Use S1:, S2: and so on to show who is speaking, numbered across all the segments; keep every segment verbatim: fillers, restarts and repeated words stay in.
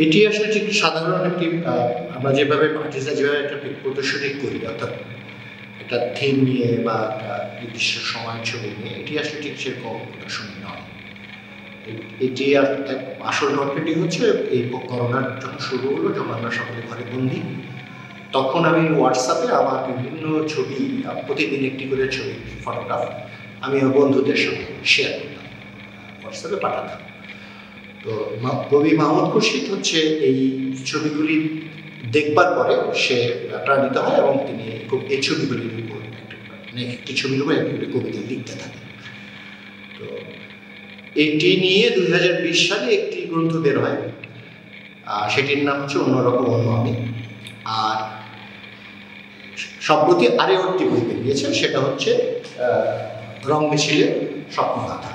S1: এটি আসলে ঠিক সাধারণ একটি আমরা যেভাবে আর্টিস্টরা যেভাবে একটা প্রদর্শনী করি, অর্থাৎ একটা থিম নিয়ে বা একটা নির্দিষ্ট সময়ের ছবি নিয়ে, এটি আসলে ঠিক সেরকম প্রদর্শনী নয়। এটি আসল ঘটনাটি হচ্ছে এই করোনার যখন শুরু হলো, যখন আমরা সকলে ঘরে বন্দি, তখন আমি হোয়াটসঅ্যাপে আমার বিভিন্ন ছবি, প্রতিদিন একটি করে ছবি ফটোগ্রাফ আমি আমার বন্ধুদের সঙ্গে শেয়ার করতাম, হোয়াটসঅ্যাপে পাঠাতাম। তো কবি মাহমুদ খুরশিদ হচ্ছে এই ছবিগুলি দেখবার পরে সে প্রাণিত হয় এবং তিনি এই ছবিগুলির উপর একটি ছবির উপর একটি কবিতা লিখতে থাকেন। তো এটি নিয়ে দুই হাজার বিশ সালে একটি গ্রন্থ বের হয়, সেটির নাম হচ্ছে অন্যরকম অন্য আমি। আর সম্প্রতি আরও একটি বই বেরিয়েছে, সেটা হচ্ছে রং মিছিলে স্বপ্নগাথা।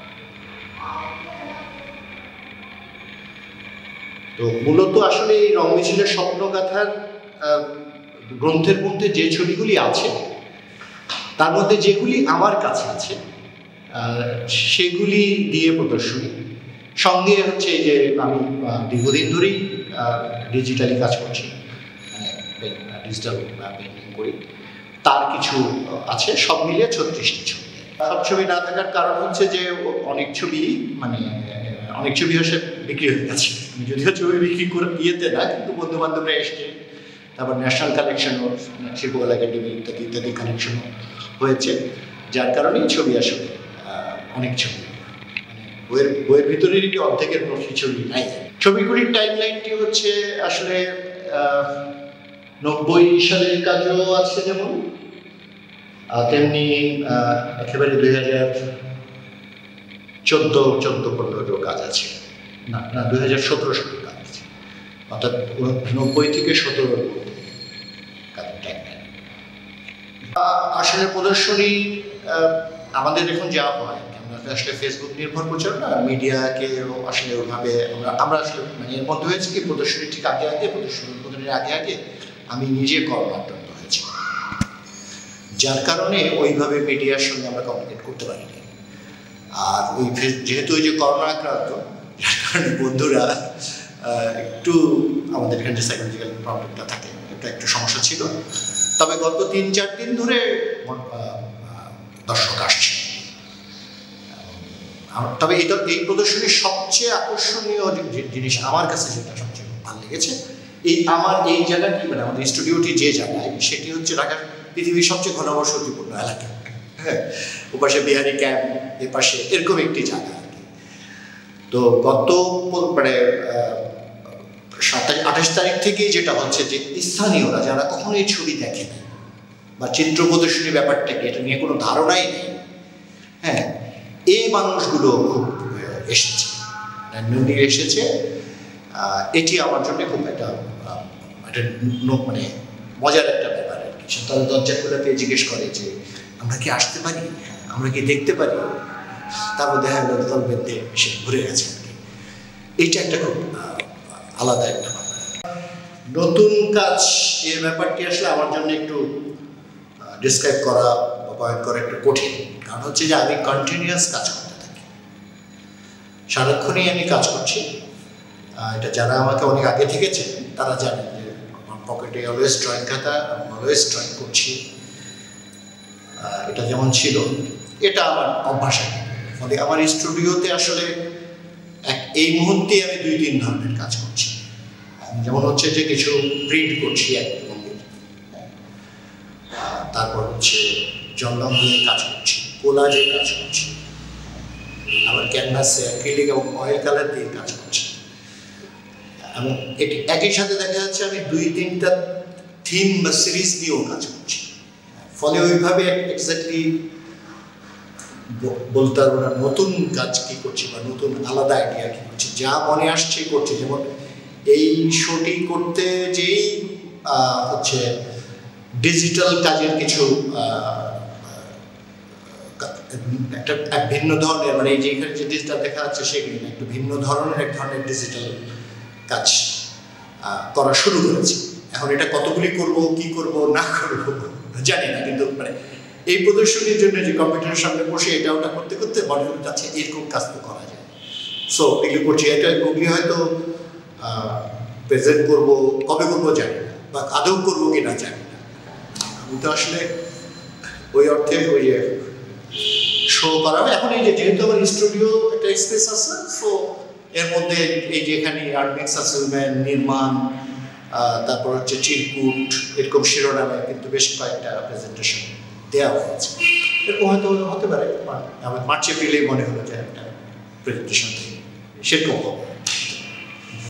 S1: তো মূলত আসলে এই রং মিছিলের স্বপ্নগাথার গ্রন্থের মধ্যে যে ছবিগুলি আছে, তার মধ্যে যেগুলি আমার কাছে আছে সেগুলি দিয়ে প্রদর্শনী, সঙ্গে হচ্ছে এই যে আমি দীর্ঘদিন ধরেই ডিজিটালি কাজ করছি, ডিজিটাল পেইন্টিং করি, তার কিছু আছে, সব মিলিয়ে ছত্রিশটি ছবি। সব ছবি না থাকার কারণ হচ্ছে যে অনেক ছবি মানে অনেক ছবি হচ্ছে বিক্রি হয়ে গেছে। যদিও ছবি বিক্রি করে ইয়েতে না, কিন্তু বন্ধু বান্ধবরা এসছে, তারপর ন্যাশনাল কালেকশনও, শিল্পকলা একাডেমি ইত্যাদি ইত্যাদি কালেকশনও হয়েছে, যার কারণেই ছবি আসলে অনেক ছবি মানে বইয়ের বইয়ের ভিতরেরই অর্ধেকের বেশি ছবি নাই। ছবিগুলির টাইম লাইনটি হচ্ছে আসলে নব্বই সালের কাজও আছে যেমন, তেমনি একেবারে দুই হাজার চোদ্দ চোদ্দ পনেরো কাজ আছে, না না দুই হাজার সতেরো সালের কাজ আছে, অর্থাৎ নব্বই থেকে সতেরোর মধ্যে কাজের টাইম লাইন। আসলে প্রদর্শনী আমাদের এখন যা হয়, আমরা আসলে ফেসবুক নির্ভর প্রচার না, মিডিয়াকে আসলে ওইভাবে আমরা আমরা আসলে মানে এর মধ্যে হয়েছে কি, প্রদর্শনী ঠিক আগে আগে প্রদর্শনী উদ্বোধনের আগে আগে আমি নিজে কর্মাক্রান্ত হয়েছি, যার কারণে ওইভাবে মিডিয়ার সঙ্গে আমরা কমিউনিকেট করতে পারিনি। আর ওই যেহেতু ওই যে করোনা আক্রান্ত, যার কারণে বন্ধুরা একটু আমাদের এখানে যে সাইকোলজিক্যাল প্রবলেমটা থাকে, এটা একটু সমস্যা ছিল। তবে গত তিন চার দিন ধরে দর্শক আসছে। তবে এটা এই প্রদর্শনীর সবচেয়ে আকর্ষণীয় জিনিস আমার কাছে যেটা সবচেয়ে ভালো লেগেছে, এই আমার এই জায়গাটি মানে আমাদের স্টুডিওটি যে জায়গায়, সেটি হচ্ছে ঢাকার পৃথিবীর সবচেয়ে ঘনবসতিপূর্ণ এলাকা। হ্যাঁ, ওপাশে বিহারি ক্যাম্প, এপাশে এরকম একটি জায়গা আর কি। তো গত মানে সাতাশ আঠাশ তারিখ থেকেই যেটা হচ্ছে যে স্থানীয়রা যারা কখনো এই ছবি দেখে না বা চিত্র প্রদর্শনী ব্যাপারটাকে এটা নিয়ে কোনো ধারণাই নেই, হ্যাঁ, এই মানুষগুলো খুব এসেছে, নিয়ে এসেছে। এটি আমার জন্য খুব একটা একটা মানে মজার একটা ব্যাপার আর কি। তারা দরজা খুলে পেয়ে জিজ্ঞেস করে যে আমরা কি আসতে পারি, আমরা কি দেখতে পারি, তারপর দেখা গেল দল বেঁধে সে ঘুরে গেছে আর কি। এইটা একটা খুব আলাদা একটা ব্যাপার। নতুন কাজ এই ব্যাপারটি আসলে আমার জন্য একটু ডিসক্রাইব করা বা পয়েন্ট করা একটু কঠিন, কারণ হচ্ছে যে আমি কন্টিনিউয়াস কাজ করতে থাকি, সারাক্ষণই আমি কাজ করছি। এটা যারা আমাকে অনেক আগে থেকেছে তারা জানেন যে আমার পকেটে অলওয়েজ ড্রয়িং খাতা, অলওয়েজ ড্রয়িং করছি। এটা যেমন ছিল, এটা আমার অভ্যাস। ফলে আমার স্টুডিওতে আসলে এক এই মুহূর্তে আমি দুই তিন ধরনের কাজ করছি। যেমন হচ্ছে যে কিছু প্রিন্ট করছি এক মন্দির, তারপর হচ্ছে জলরং দিয়ে কাজ করছি, কোলাজে কাজ করছি, আবার ক্যানভাসে অ্যাক্রিলিক এবং অয়েল কালার দিয়ে কাজ করছি। এবং এটি একই সাথে দেখা যাচ্ছে আমি দুই তিনটা থিম বা সিরিজ দিয়েও কাজ করছি। ফলে ওইভাবে এক্স্যাক্টলি বলতে পারবো না নতুন কাজ কি করছি বা নতুন আলাদা আইডিয়া কি করছি, যা মনে আসছে করছি। যেমন এই শোটি করতে যেই হচ্ছে ডিজিটাল কাজের কিছু একটা এক ভিন্ন ধরনের, মানে এই যে এখানে যে ডিজিটাল দেখা যাচ্ছে সেগুলি একটু ভিন্ন ধরনের এক ধরনের ডিজিটাল কাজ করা শুরু করেছি। এখন এটা কতগুলি করব, কি করব না করব জানি না, কিন্তু মানে এই প্রদর্শনীর জন্য যে কম্পিউটারের সামনে বসে এটা ওটা করতে করতে মনে হচ্ছে এরকম কাজ তো করা যায়। সো এগুলো করছি। এটা ওগুলি হয়তো প্রেজেন্ট করবো, কবে করবো জানি না, বা আদৌ করবো কিনা জানি না। আমি তো আসলে ওই অর্থে ওই যে শো করা, এখন এই যে যেহেতু আমার স্টুডিও একটা স্পেস আছে, সো এর মধ্যে এই যে এখানে আর্টমিক্স অ্যাসেসমেন্ট, নির্মাণ, তারপর হচ্ছে চিরকুট, এরকম শিরোনামে কিন্তু বেশ কয়েকটা প্রেজেন্টেশন দেওয়া হয়েছে। এরকম হয়তো হতে পারে, আমার মার্চ এপ্রিলেই মনে হলো যে একটা প্রেজেন্টেশন সেরকম হবে।